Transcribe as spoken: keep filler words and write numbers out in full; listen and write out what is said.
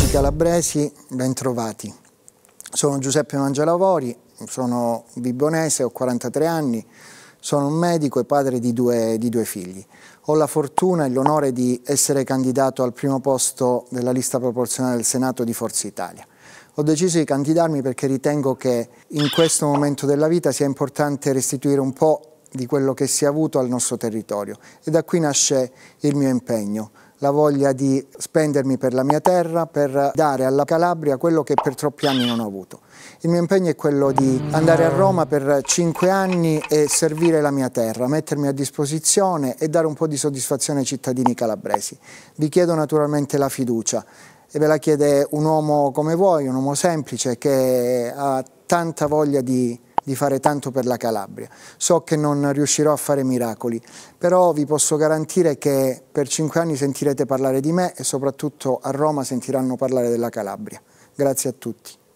Calabresi, bentrovati. Sono Giuseppe Mangialavori, sono vibonese, ho quarantatré anni, sono un medico e padre di due, di due figli. Ho la fortuna e l'onore di essere candidato al primo posto della lista proporzionale del Senato di Forza Italia. Ho deciso di candidarmi perché ritengo che in questo momento della vita sia importante restituire un po' di quello che si è avuto al nostro territorio e da qui nasce il mio impegno, la voglia di spendermi per la mia terra, per dare alla Calabria quello che per troppi anni non ho avuto. Il mio impegno è quello di andare a Roma per cinque anni e servire la mia terra, mettermi a disposizione e dare un po' di soddisfazione ai cittadini calabresi. Vi chiedo naturalmente la fiducia e ve la chiede un uomo come voi, un uomo semplice che ha tanta voglia di di fare tanto per la Calabria. So che non riuscirò a fare miracoli, però vi posso garantire che per cinque anni sentirete parlare di me e soprattutto a Roma sentiranno parlare della Calabria. Grazie a tutti.